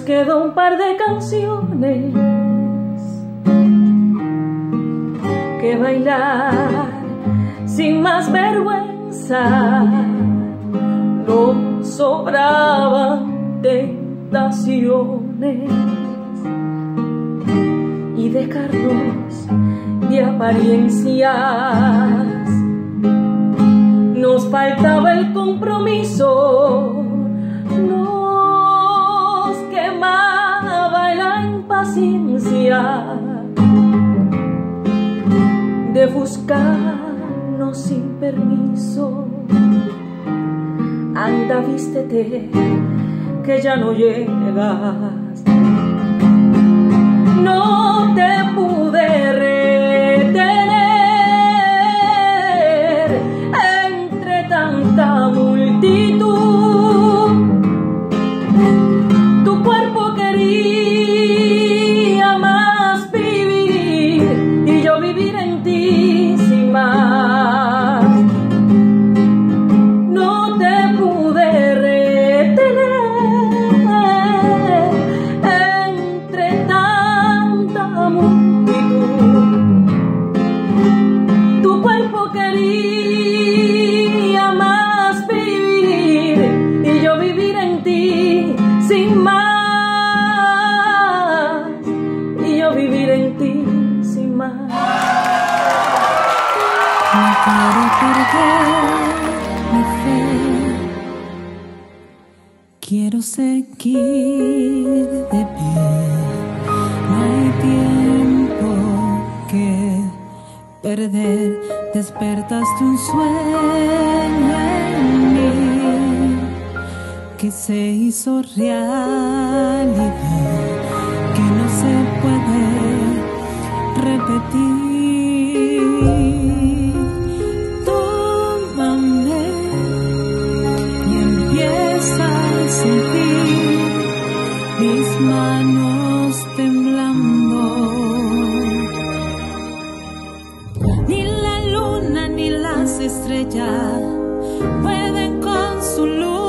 quedó un par de canciones que bailar sin más vergüenza. Nos sobraban tentaciones y dejarnos de apariencias. Nos faltaba el compromiso, nos quemaba la impaciencia de buscarnos sin permiso. Anda, vístete, que ya no llegas. No te pude retener entre tanta multitud. Tu cuerpo quería más vivir y yo vivir en ti sin más. No te pude retener entre tanta multitud. Tu cuerpo quería más vivir y yo vivir en ti sin más. Y yo vivir en ti sin más. No quiero perder mi fe, quiero seguir de pie. No hay tiempo que perder, despertaste un sueño en mí que se hizo realidad, que no se puede repetir. Tómame y empieza a sentir mis manos temblando. Ni la luna ni las estrellas pueden con su luz